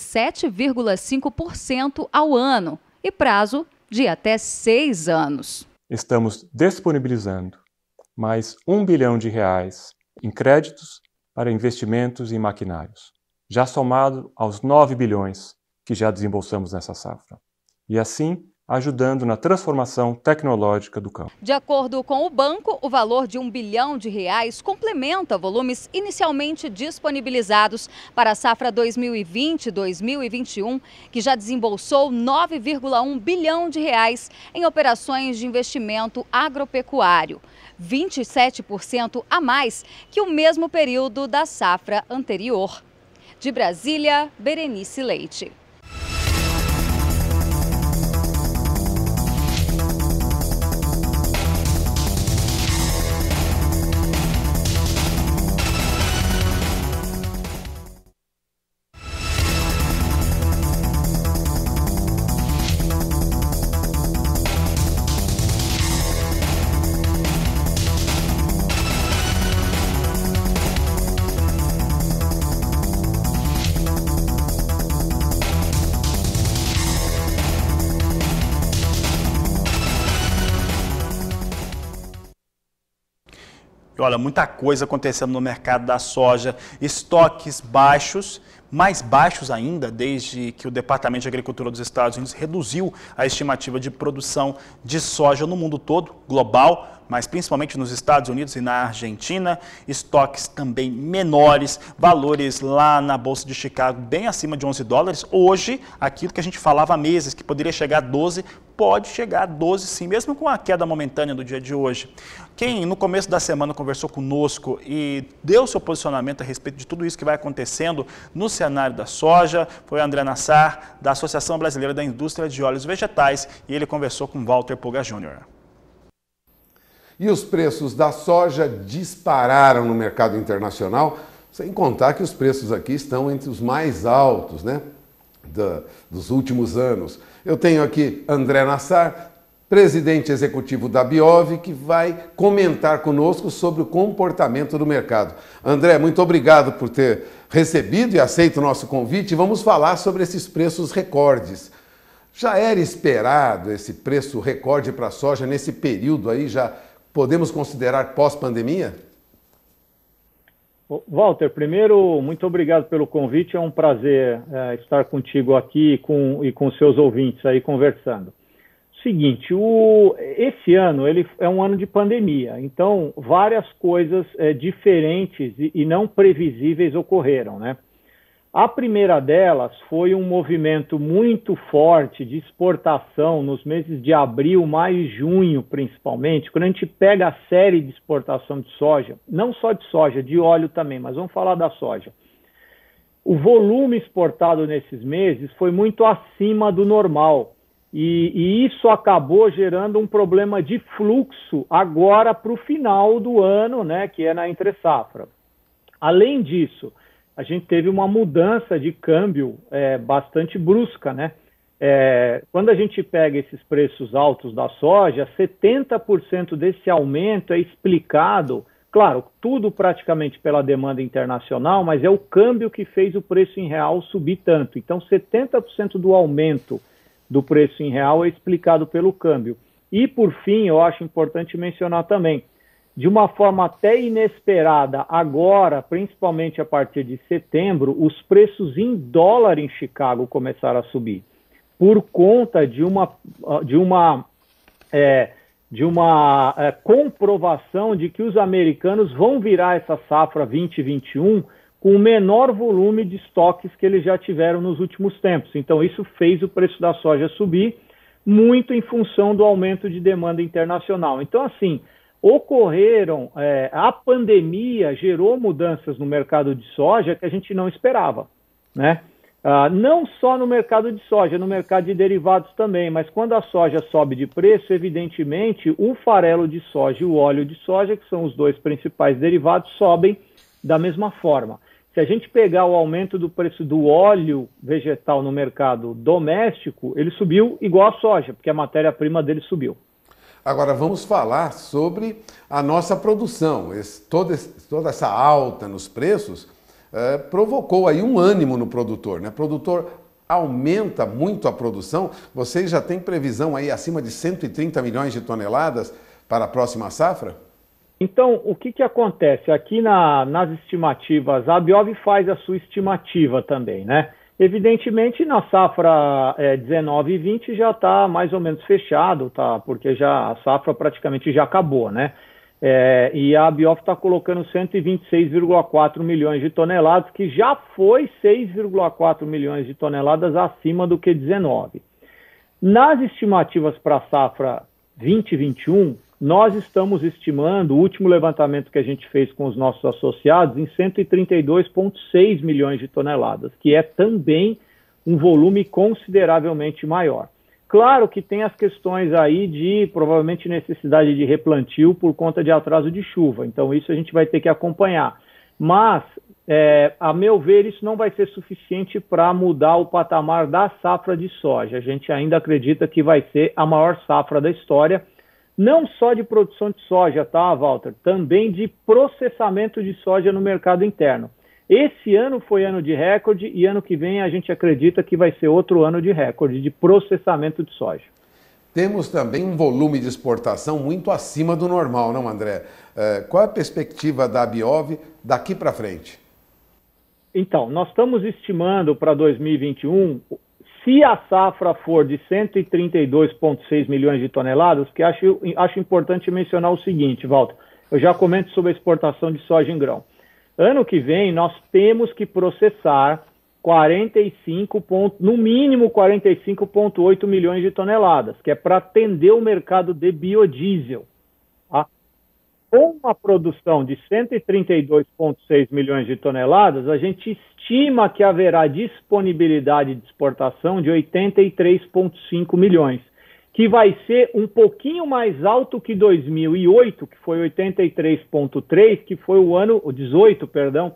7,5% ao ano e prazo de até 6 anos. Estamos disponibilizando mais R$1 bilhão em créditos para investimentos em maquinários, já somado aos 9 bilhões que já desembolsamos nessa safra, e assim ajudando na transformação tecnológica do campo. De acordo com o banco, o valor de R$1 bilhão complementa volumes inicialmente disponibilizados para a safra 2020-2021, que já desembolsou R$9,1 bilhão em operações de investimento agropecuário, 27% a mais que o mesmo período da safra anterior. De Brasília, Berenice Leite. Olha, muita coisa acontecendo no mercado da soja, estoques baixos, mais baixos ainda, desde que o Departamento de Agricultura dos Estados Unidos reduziu a estimativa de produção de soja no mundo todo, global, mas principalmente nos Estados Unidos e na Argentina. Estoques também menores, valores lá na Bolsa de Chicago bem acima de $11. Hoje, aquilo que a gente falava há meses, que poderia chegar a 12, pode chegar a 12 sim, mesmo com a queda momentânea do dia de hoje. Quem no começo da semana conversou conosco e deu seu posicionamento a respeito de tudo isso que vai acontecendo no cenário da soja foi André Nassar, da Associação Brasileira da Indústria de Óleos Vegetais, e ele conversou com Walter Puga Júnior. E os preços da soja dispararam no mercado internacional, sem contar que os preços aqui estão entre os mais altos, né, dos últimos anos. Eu tenho aqui André Nassar, presidente executivo da Biov, que vai comentar conosco sobre o comportamento do mercado. André, muito obrigado por ter recebido e aceito o nosso convite. Vamos falar sobre esses preços recordes. Já era esperado esse preço recorde para a soja nesse período aí? Já podemos considerar pós-pandemia? Walter, primeiro, muito obrigado pelo convite. É um prazer estar contigo aqui e com seus ouvintes aí conversando. Seguinte, esse ano ele é um ano de pandemia, então várias coisas diferentes e não previsíveis ocorreram, né? A primeira delas foi um movimento muito forte de exportação nos meses de abril, maio e junho, principalmente. Quando a gente pega a série de exportação de soja, não só de soja, de óleo também, mas vamos falar da soja. O volume exportado nesses meses foi muito acima do normal. E isso acabou gerando um problema de fluxo agora para o final do ano, né, que é na entre-safra. Além disso, a gente teve uma mudança de câmbio bastante brusca, né? Quando a gente pega esses preços altos da soja, 70% desse aumento é explicado, claro, tudo praticamente pela demanda internacional, mas é o câmbio que fez o preço em real subir tanto. Então, 70% do aumento do preço em real é explicado pelo câmbio. E, por fim, eu acho importante mencionar também, de uma forma até inesperada, agora, principalmente a partir de setembro, os preços em dólar em Chicago começaram a subir, por conta de uma comprovação de que os americanos vão virar essa safra 2021 com o menor volume de estoques que eles já tiveram nos últimos tempos. Então, isso fez o preço da soja subir, muito em função do aumento de demanda internacional. Então, assim, a pandemia gerou mudanças no mercado de soja que a gente não esperava, né? Não só no mercado de soja, no mercado de derivados também, mas quando a soja sobe de preço, evidentemente, o farelo de soja e o óleo de soja, que são os dois principais derivados, sobem da mesma forma. Se a gente pegar o aumento do preço do óleo vegetal no mercado doméstico, ele subiu igual a soja, porque a matéria-prima dele subiu. Agora vamos falar sobre a nossa produção. Toda essa alta nos preços provocou aí um ânimo no produtor, né? O produtor aumenta muito a produção. Vocês já têm previsão aí acima de 130 milhões de toneladas para a próxima safra? Então, o que acontece? Aqui nas estimativas, a Biov faz a sua estimativa também, né? Evidentemente, na safra 19 e 20 já está mais ou menos fechado, tá? Porque a safra praticamente já acabou, né? E a Biov está colocando 126,4 milhões de toneladas, que já foi 6,4 milhões de toneladas acima do que 19. Nas estimativas para a safra 2021, nós estamos estimando, o último levantamento que a gente fez com os nossos associados, em 132,6 milhões de toneladas, que é também um volume consideravelmente maior. Claro que tem as questões aí de, provavelmente, necessidade de replantio por conta de atraso de chuva. Então, isso a gente vai ter que acompanhar. Mas, a meu ver, isso não vai ser suficiente para mudar o patamar da safra de soja. A gente ainda acredita que vai ser a maior safra da história, não só de produção de soja, tá, Walter? Também de processamento de soja no mercado interno. Esse ano foi ano de recorde e ano que vem a gente acredita que vai ser outro ano de recorde de processamento de soja. Temos também um volume de exportação muito acima do normal, não, André? Qual é a perspectiva da Biov daqui para frente? Então, nós estamos estimando para 2021, se a safra for de 132,6 milhões de toneladas, que acho importante mencionar o seguinte, Walter, eu já comento sobre a exportação de soja em grão. Ano que vem, nós temos que processar no mínimo 45,8 milhões de toneladas, que é para atender o mercado de biodiesel. Tá? Com uma produção de 132,6 milhões de toneladas, a gente estima que haverá disponibilidade de exportação de 83,5 milhões, que vai ser um pouquinho mais alto que 2008, que foi 83,3, que foi 2018,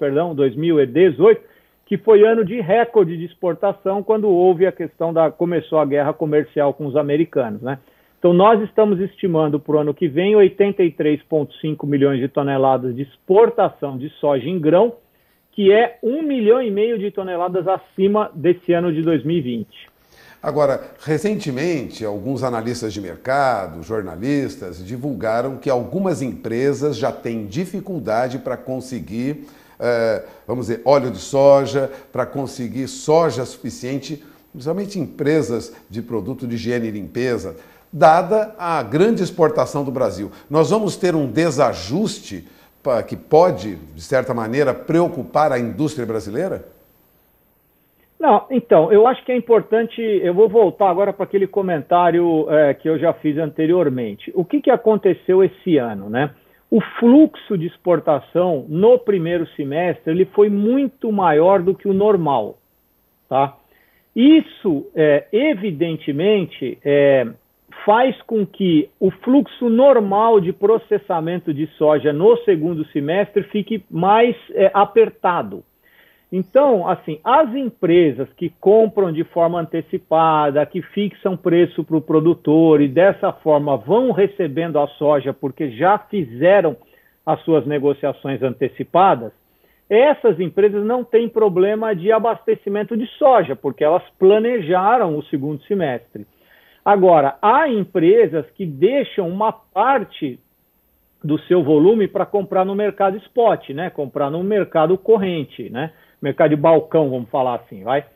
que foi ano de recorde de exportação, quando houve a questão começou a guerra comercial com os americanos, né? Então, nós estamos estimando para o ano que vem 83,5 milhões de toneladas de exportação de soja em grão, que é 1,5 milhão de toneladas acima desse ano de 2020. Agora, recentemente, alguns analistas de mercado, jornalistas, divulgaram que algumas empresas já têm dificuldade para conseguir, vamos dizer, óleo de soja, para conseguir soja suficiente, principalmente empresas de produto de higiene e limpeza, dada a grande exportação do Brasil. Nós vamos ter um desajuste que pode, de certa maneira, preocupar a indústria brasileira? Não, então, eu acho que é importante, eu vou voltar agora para aquele comentário que eu já fiz anteriormente. O que aconteceu esse ano, né? O fluxo de exportação no primeiro semestre ele foi muito maior do que o normal, tá? Isso, evidentemente, faz com que o fluxo normal de processamento de soja no segundo semestre fique mais apertado. Então, assim, as empresas que compram de forma antecipada, que fixam preço para o produtor e dessa forma vão recebendo a soja porque já fizeram as suas negociações antecipadas, essas empresas não têm problema de abastecimento de soja, porque elas planejaram o segundo semestre. Agora, há empresas que deixam uma parte do seu volume para comprar no mercado spot, né? Comprar no mercado corrente, né? Mercado de balcão, vamos falar assim, vai.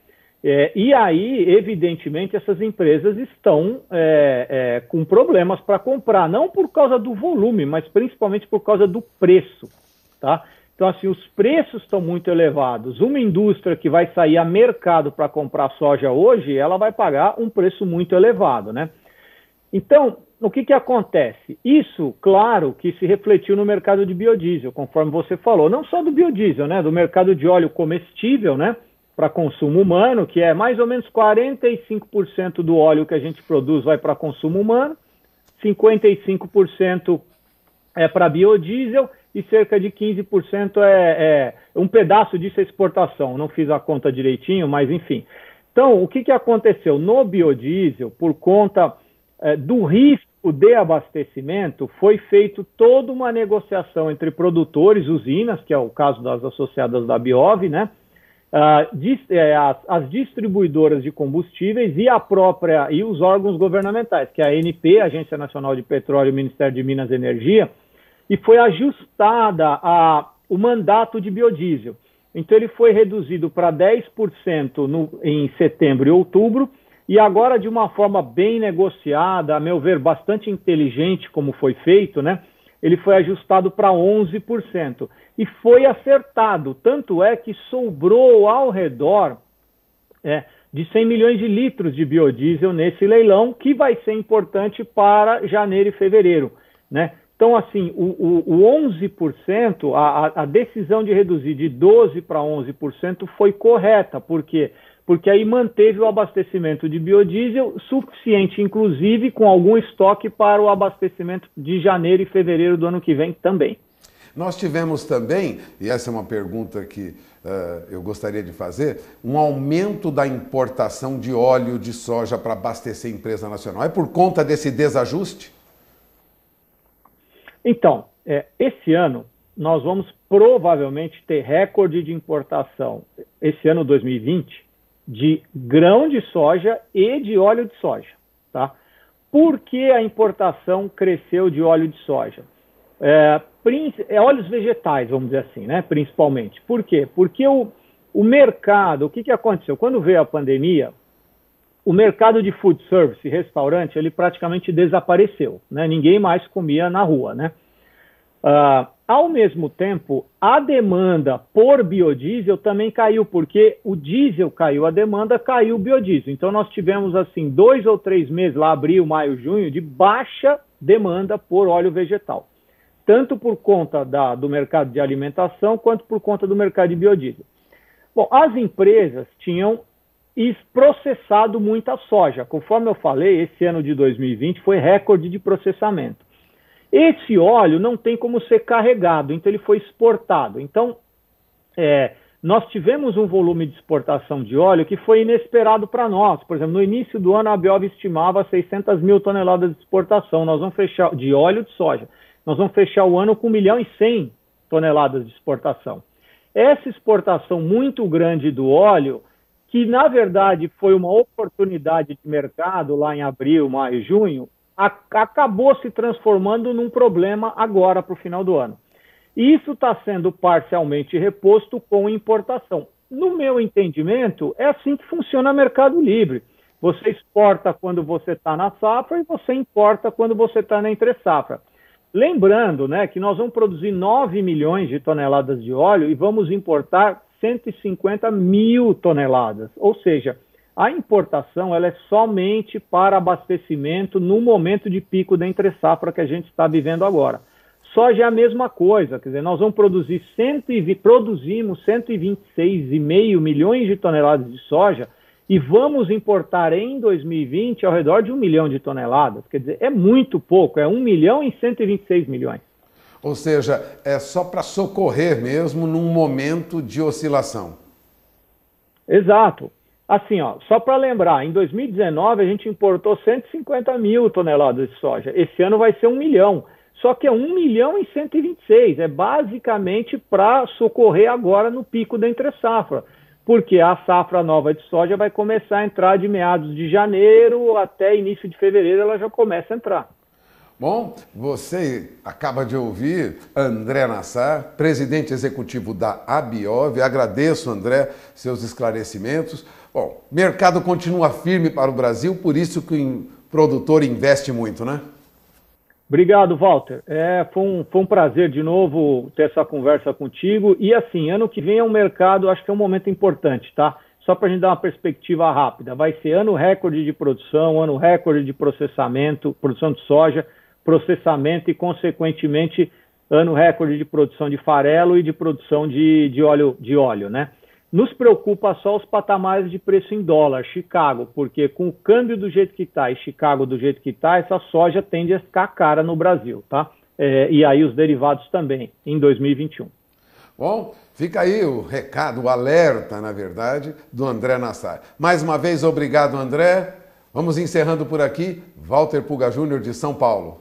E aí, evidentemente, essas empresas estão com problemas para comprar, não por causa do volume, mas principalmente por causa do preço, tá? Então, assim, os preços estão muito elevados. Uma indústria que vai sair a mercado para comprar soja hoje, ela vai pagar um preço muito elevado, né? Então, o que acontece? Isso, claro, que se refletiu no mercado de biodiesel, conforme você falou. Não só do biodiesel, né? Do mercado de óleo comestível, né? Para consumo humano, que é mais ou menos 45% do óleo que a gente produz vai para consumo humano, 55% é para biodiesel e cerca de 15% um pedaço disso é exportação. Não fiz a conta direitinho, mas enfim. Então, o que aconteceu? No biodiesel, por conta do risco de abastecimento, foi feito toda uma negociação entre produtores, usinas, que é o caso das associadas da Biov, né? As distribuidoras de combustíveis e os órgãos governamentais, que é a ANP, Agência Nacional de Petróleo e Ministério de Minas e Energia, e foi ajustada o mandato de biodiesel. Então ele foi reduzido para 10% em setembro e outubro, e agora de uma forma bem negociada, a meu ver, bastante inteligente como foi feito, né? Ele foi ajustado para 11%. E foi acertado, tanto é que sobrou ao redor de 100 milhões de litros de biodiesel nesse leilão, que vai ser importante para janeiro e fevereiro, né? Então, assim, o 11%, a decisão de reduzir de 12% para 11% foi correta. Por quê? Porque aí manteve o abastecimento de biodiesel suficiente, inclusive com algum estoque para o abastecimento de janeiro e fevereiro do ano que vem também. Nós tivemos também, e essa é uma pergunta que eu gostaria de fazer, um aumento da importação de óleo de soja para abastecer a empresa nacional. É por conta desse desajuste? Então, esse ano nós vamos provavelmente ter recorde de importação, esse ano 2020, de grão de soja e de óleo de soja, tá? Por que a importação cresceu de óleo de soja? Óleos vegetais, vamos dizer assim, né? Principalmente. Por quê? Porque o mercado, o que aconteceu? Quando veio a pandemia, o mercado de food service, restaurante, ele praticamente desapareceu, né? Ninguém mais comia na rua, né? Ao mesmo tempo, a demanda por biodiesel também caiu, porque o diesel caiu, a demanda caiu o biodiesel. Então nós tivemos assim 2 ou 3 meses, lá abril, maio, junho, de baixa demanda por óleo vegetal. Tanto por conta do mercado de alimentação, quanto por conta do mercado de biodiesel. Bom, as empresas tinham processado muita soja. Conforme eu falei, esse ano de 2020 foi recorde de processamento. Esse óleo não tem como ser carregado, então ele foi exportado. Então, nós tivemos um volume de exportação de óleo que foi inesperado para nós. Por exemplo, no início do ano, a Biov estimava 600 mil toneladas de exportação. Nós vamos fechar de óleo de soja. Nós vamos fechar o ano com 1.100.000 toneladas de exportação. Essa exportação muito grande do óleo, que na verdade foi uma oportunidade de mercado lá em abril, maio, junho, acabou se transformando num problema agora para o final do ano. E isso está sendo parcialmente reposto com importação. No meu entendimento, é assim que funciona o mercado livre. Você exporta quando você está na safra e você importa quando você está na entre-safra. Lembrando, né, que nós vamos produzir 9 milhões de toneladas de óleo e vamos importar 150 mil toneladas. Ou seja, a importação ela é somente para abastecimento no momento de pico da entre-safra que a gente está vivendo agora. Soja é a mesma coisa, quer dizer, nós vamos produzimos 126,5 milhões de toneladas de soja e vamos importar em 2020 ao redor de 1 milhão de toneladas. Quer dizer, é muito pouco, é 1 milhão em 126 milhões. Ou seja, é só para socorrer mesmo num momento de oscilação. Exato. Assim, ó, só para lembrar, em 2019 a gente importou 150 mil toneladas de soja. Esse ano vai ser 1 milhão. Só que é 1 milhão em 126. É basicamente para socorrer agora no pico da entre-safra. Porque a safra nova de soja vai começar a entrar de meados de janeiro até início de fevereiro, ela já começa a entrar. Bom, você acaba de ouvir André Nassar, presidente executivo da Abiov. Agradeço, André, seus esclarecimentos. Bom, mercado continua firme para o Brasil, por isso que o produtor investe muito, né? Obrigado, Walter. Foi um prazer de novo ter essa conversa contigo. E assim, ano que vem é um mercado, acho que é um momento importante, tá? Só para a gente dar uma perspectiva rápida. Vai ser ano recorde de produção, ano recorde de processamento, produção de soja, processamento e, consequentemente, ano recorde de produção de farelo e de produção de óleo, né? Nos preocupa só os patamares de preço em dólar, Chicago, porque com o câmbio do jeito que está e Chicago do jeito que está, essa soja tende a ficar cara no Brasil, tá? E aí os derivados também, em 2021. Bom, fica aí o recado, o alerta, na verdade, do André Nassar. Mais uma vez, obrigado, André. Vamos encerrando por aqui. Walter Puga Júnior, de São Paulo.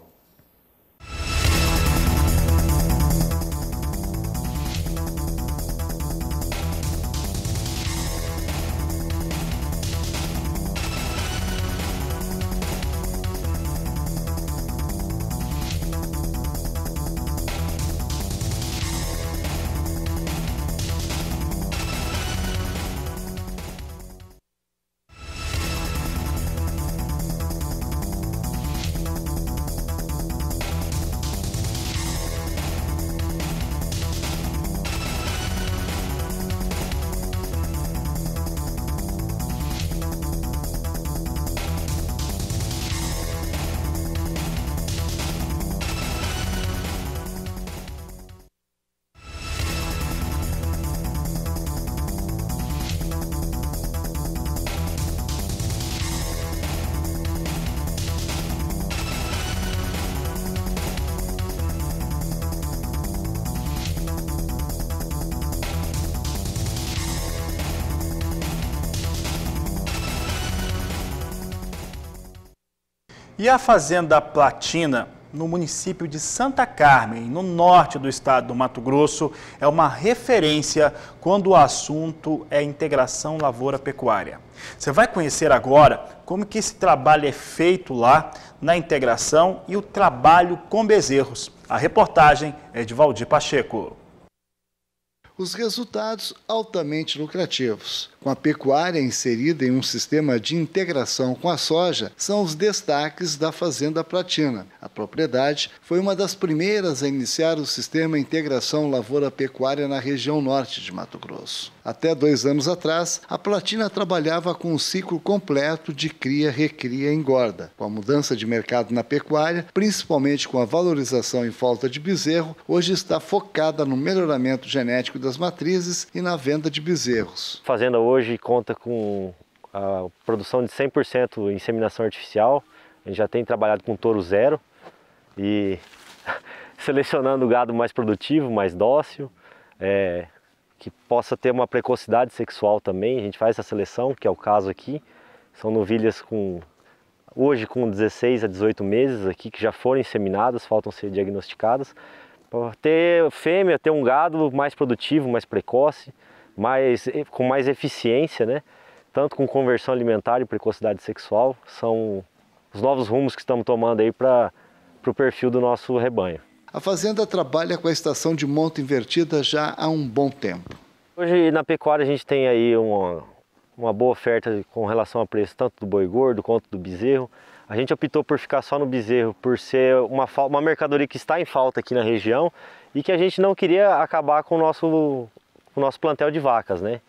E a Fazenda Platina, no município de Santa Carmen, no norte do estado do Mato Grosso, é uma referência quando o assunto é integração lavoura-pecuária. Você vai conhecer agora como que esse trabalho é feito lá na integração e o trabalho com bezerros. A reportagem é de Valdir Pacheco. Os resultados altamente lucrativos, com a pecuária inserida em um sistema de integração com a soja, são os destaques da Fazenda Platina. A propriedade foi uma das primeiras a iniciar o sistema Integração Lavoura-Pecuária na região norte de Mato Grosso. Até 2 anos atrás, a Platina trabalhava com um ciclo completo de cria, recria e engorda. Com a mudança de mercado na pecuária, principalmente com a valorização em falta de bezerro, hoje está focada no melhoramento genético das matrizes e na venda de bezerros. A fazenda hoje conta com a produção de 100% inseminação artificial. A gente já tem trabalhado com touro zero e selecionando o gado mais produtivo, mais dócil, que possa ter uma precocidade sexual também. A gente faz essa seleção, que é o caso aqui. São novilhas hoje com 16 a 18 meses aqui, que já foram inseminadas, faltam ser diagnosticadas. Para ter fêmea, ter um gado mais produtivo, mais precoce, com mais eficiência, né? Tanto com conversão alimentar e precocidade sexual, são os novos rumos que estamos tomando aí para o perfil do nosso rebanho. A fazenda trabalha com a estação de monta invertida já há um bom tempo. Hoje na pecuária a gente tem aí uma boa oferta com relação a preço tanto do boi gordo quanto do bezerro. A gente optou por ficar só no bezerro por ser uma mercadoria que está em falta aqui na região e que a gente não queria acabar com o nosso plantel de vacas, né?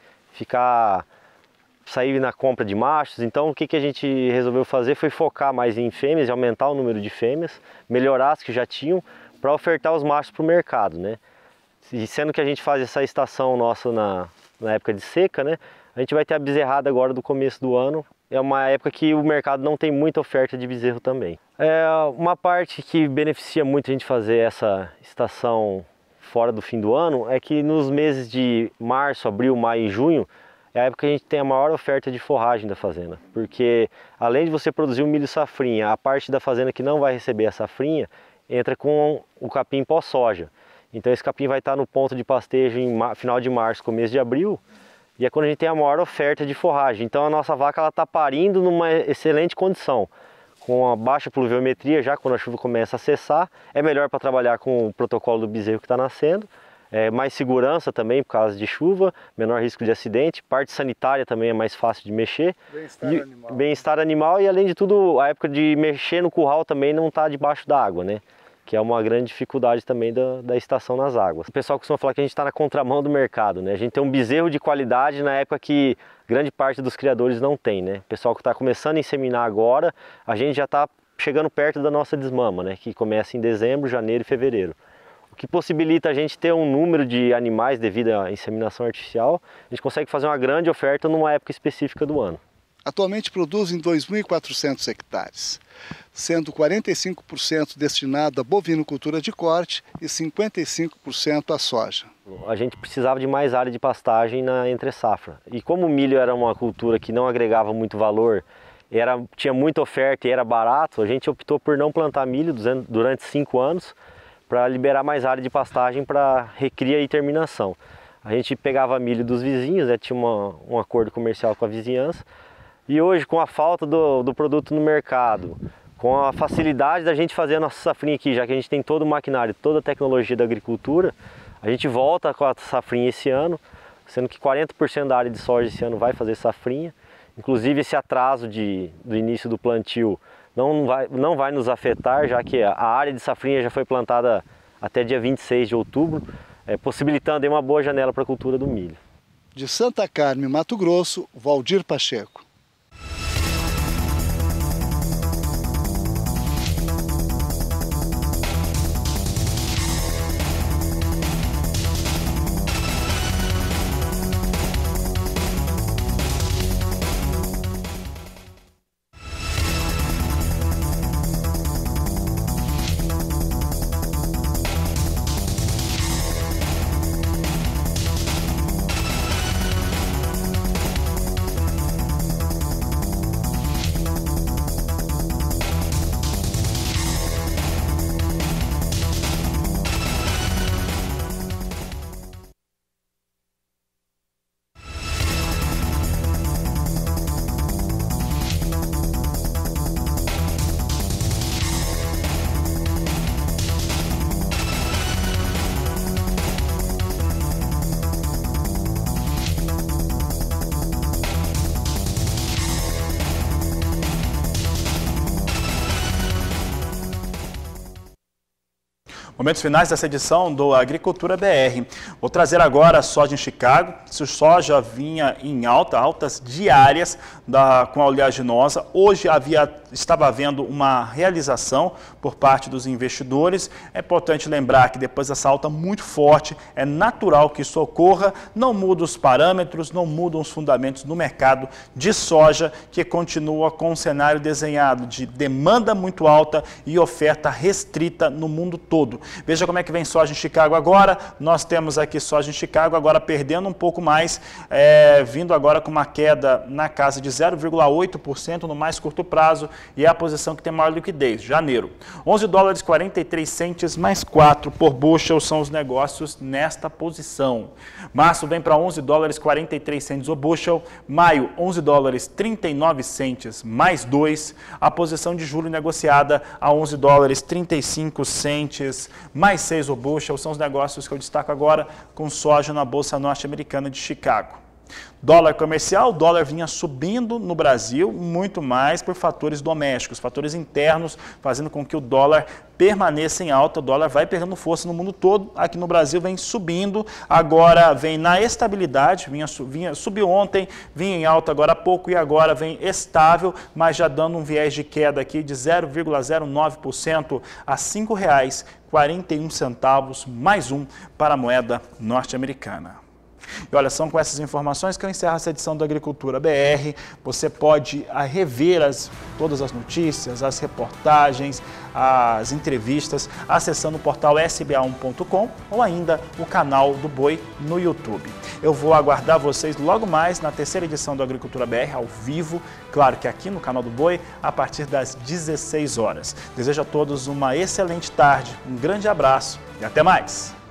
Sair na compra de machos. Então o que a gente resolveu fazer foi focar mais em fêmeas e aumentar o número de fêmeas, melhorar as que já tinham para ofertar os machos para o mercado, né? E sendo que a gente faz essa estação nossa na época de seca, né? A gente vai ter a bezerrada agora do começo do ano. É uma época que o mercado não tem muita oferta de bezerro também. Uma parte que beneficia muito a gente fazer essa estação fora do fim do ano é que nos meses de março, abril, maio e junho é a época que a gente tem a maior oferta de forragem da fazenda. Porque além de você produzir o milho safrinha, a parte da fazenda que não vai receber a safrinha entra com o capim pós-soja. Então esse capim vai estar no ponto de pastejo em final de março, começo de abril. E é quando a gente tem a maior oferta de forragem. Então a nossa vaca está parindo numa excelente condição. com a baixa pluviometria, já quando a chuva começa a cessar, é melhor para trabalhar com o protocolo do bezerro que está nascendo, mais segurança também por causa de chuva, menor risco de acidente, parte sanitária também é mais fácil de mexer. Bem-estar animal e, além de tudo, a época de mexer no curral também não está debaixo da água, né? Que é uma grande dificuldade também da estação nas águas. O pessoal costuma falar que a gente está na contramão do mercado, né? A gente tem um bezerro de qualidade na época que grande parte dos criadores não tem, né? O pessoal que está começando a inseminar agora, a gente já está chegando perto da nossa desmama, né? Que começa em dezembro, janeiro e fevereiro. O que possibilita a gente ter um número de animais devido à inseminação artificial, a gente consegue fazer uma grande oferta numa época específica do ano. Atualmente produzem 2.400 hectares, sendo 45% destinado à bovinocultura de corte e 55% à soja. A gente precisava de mais área de pastagem na entre-safra. E como o milho era uma cultura que não agregava muito valor, tinha muita oferta e era barato, a gente optou por não plantar milho durante 5 anos para liberar mais área de pastagem para recria e terminação. A gente pegava milho dos vizinhos, tinha um acordo comercial com a vizinhança. E hoje, com a falta do produto no mercado, com a facilidade da gente fazer a nossa safrinha aqui, já que a gente tem todo o maquinário, toda a tecnologia da agricultura, a gente volta com a safrinha esse ano, sendo que 40% da área de soja esse ano vai fazer safrinha. Inclusive esse atraso do início do plantio não vai nos afetar, já que a área de safrinha já foi plantada até dia 26 de outubro, possibilitando aí uma boa janela para a cultura do milho. De Santa Carmen, Mato Grosso, Valdir Pacheco. Momentos finais dessa edição do Agricultura BR. Vou trazer agora a soja em Chicago. Se soja vinha em altas diárias com a oleaginosa, hoje estava havendo uma realização por parte dos investidores. É importante lembrar que depois dessa alta muito forte, é natural que isso ocorra, não muda os parâmetros, não mudam os fundamentos no mercado de soja, que continua com um cenário desenhado de demanda muito alta e oferta restrita no mundo todo. Veja como é que vem soja em Chicago agora. Nós temos aqui soja em Chicago agora perdendo um pouco mais, vindo agora com uma queda na casa de 0,8% no mais curto prazo, e é a posição que tem maior liquidez, janeiro. 11 dólares 43 centes mais 4 por bushel são os negócios nesta posição. Março vem para 11 dólares 43 centes o bushel, maio 11 dólares 39 centes mais 2, a posição de julho negociada a 11 dólares 35 centes mais 6 o bushel, são os negócios que eu destaco agora com soja na Bolsa Norte-Americana de Chicago. Dólar comercial, o dólar vinha subindo no Brasil, muito mais por fatores domésticos, fatores internos, fazendo com que o dólar permaneça em alta. O dólar vai perdendo força no mundo todo, aqui no Brasil vem subindo, agora vem na estabilidade, subiu ontem, vinha em alta agora há pouco e agora vem estável, mas já dando um viés de queda aqui de 0,09% a R$ 5,41 mais um para a moeda norte-americana. E olha, são com essas informações que eu encerro essa edição do Agricultura BR. Você pode rever todas as notícias, as reportagens, as entrevistas, acessando o portal sba1.com ou ainda o canal do Boi no YouTube. Eu vou aguardar vocês logo mais na terceira edição do Agricultura BR, ao vivo, claro que aqui no canal do Boi, a partir das 16 horas. Desejo a todos uma excelente tarde, um grande abraço e até mais!